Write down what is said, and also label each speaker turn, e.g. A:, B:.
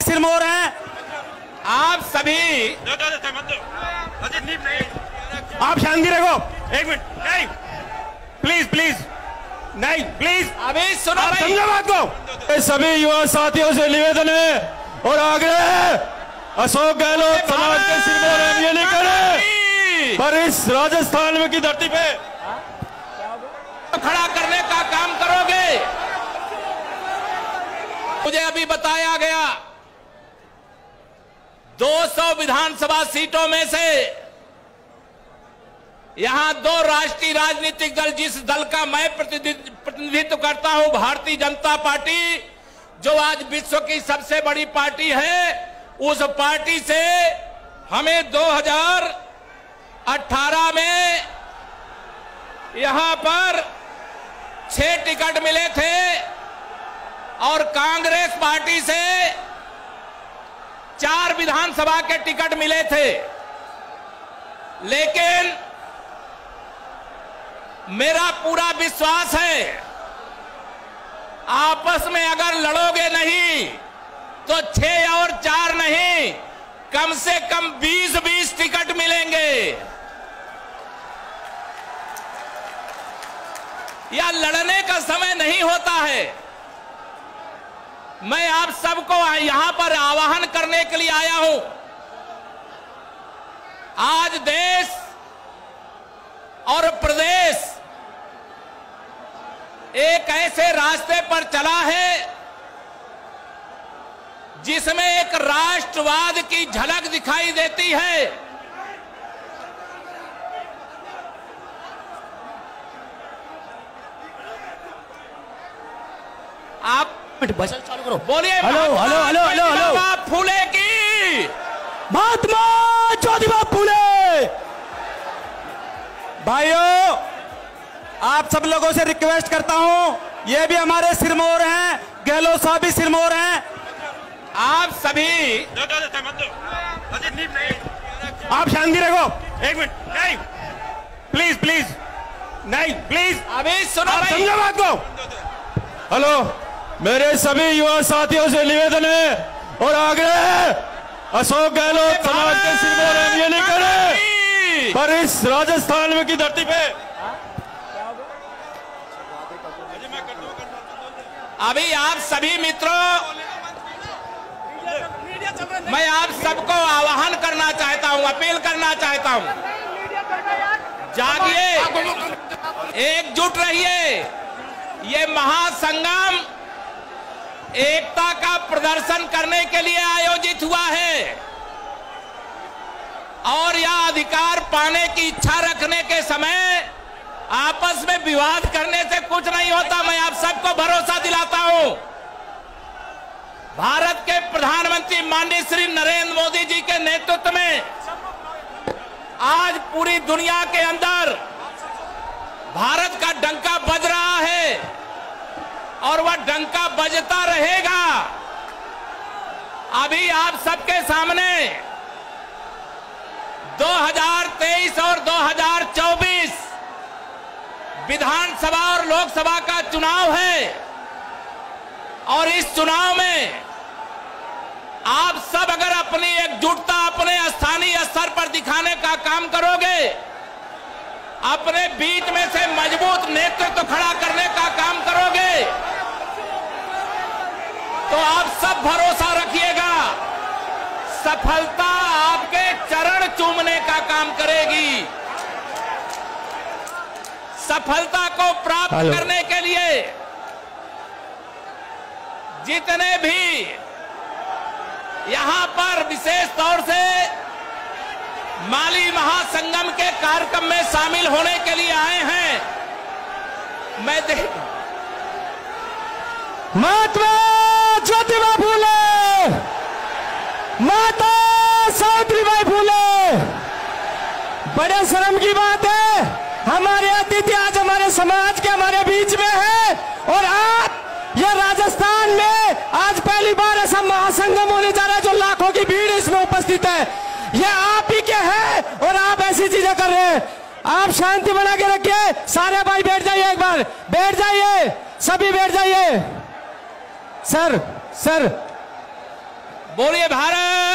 A: सिरमौर हैं।
B: आप सभी
A: आप शांति रखो, एक मिनट, नहीं प्लीज प्लीज, नहीं प्लीज,
B: अभी सुनो
A: आप
B: भाई।
A: समझो बात को। सभी युवा साथियों से निवेदन है और आग्रह है, अशोक गहलोत समाज के सिरमौर एमएलए करे, पर इस राजस्थान में की धरती पे
B: खड़ा करने का काम करोगे। मुझे अभी बताया गया 200 विधानसभा सीटों में से यहां 2 राष्ट्रीय राजनीतिक दल, जिस दल का मैं प्रतिनिधित्व करता हूं, भारतीय जनता पार्टी, जो आज विश्व की सबसे बड़ी पार्टी है, उस पार्टी से हमें 2018 में यहां पर 6 टिकट मिले थे और कांग्रेस पार्टी से 4 विधानसभा के टिकट मिले थे। लेकिन मेरा पूरा विश्वास है, आपस में अगर लड़ोगे नहीं तो 6 और 4 नहीं, कम से कम 20-20 टिकट मिलेंगे। या लड़ने का समय नहीं होता है। मैं आप सबको यहां पर आह्वान करने के लिए आया हूं। आज देश और प्रदेश एक ऐसे रास्ते पर चला है जिसमें एक राष्ट्रवाद की झलक दिखाई देती है। आप
A: बचल चालू करो,
B: बोलिए।
A: Hello hello hello hello hello,
B: Phule की
A: महात्मा ज्योतिबा फूले। भाइयों, आप सब लोगों से रिक्वेस्ट करता हूं, ये भी हमारे सिरमौर हैं, गहलोत साहब भी सिरमौर हैं।
B: आप सभी
A: आप शांति रखो, एक मिनट, नहीं प्लीज प्लीज, नहीं प्लीज,
B: अभी सुनो
A: आप
B: भाई।
A: समझो बात को। हेलो, मेरे सभी युवा साथियों से निवेदन है और आग्रह है, अशोक गहलोत समाज के सिरमौर एमएलए करे, पर इस राजस्थान में की धरती पे
B: अभी आप सभी मित्रों, मैं आप सबको आह्वान करना चाहता हूं, अपील करना चाहता हूं, जागिए, एकजुट रहिए। ये महासंग्राम एकता का प्रदर्शन करने के लिए आयोजित हुआ है और यह अधिकार पाने की इच्छा रखने के समय आपस में विवाद करने से कुछ नहीं होता। मैं आप सबको भरोसा दिलाता हूं, भारत के प्रधानमंत्री माननीय श्री नरेंद्र मोदी जी के नेतृत्व में आज पूरी दुनिया के अंदर भारत का डंका बज रहा है और वह डंका बजता रहेगा। अभी आप सबके सामने 2023 और 2024 विधानसभा और लोकसभा का चुनाव है और इस चुनाव में आप सब अगर अपनी एकजुटता अपने स्थानीय स्तर पर दिखाने का काम करोगे, अपने बीच में से मजबूत नेतृत्व खड़ा करने का काम करोगे, तो आप सब भरोसा रखिएगा, सफलता आपके चरण चूमने का काम करेगी। सफलता को प्राप्त करने के लिए जितने भी यहां पर विशेष तौर से माली महासंगम के कार्यक्रम में शामिल होने के लिए आए हैं, मैं
A: महात्मा ज्योतिबा फूले, माता सावित्रीबाई फूले। बड़े शर्म की बात है, हमारे अतिथि आज हमारे समाज के हमारे बीच में है और आप ये राजस्थान में आज पहली बार ऐसा महासंगम होने जा रहा है जो लाखों की भीड़ इसमें उपस्थित है। ये आप ही के हैं और आप ऐसी चीजें कर रहे हैं। आप शांति बना के रखिए। सारे भाई बैठ जाइए, एक बार बैठ जाइए, सभी बैठ जाइए। सर
B: बोलिए भारत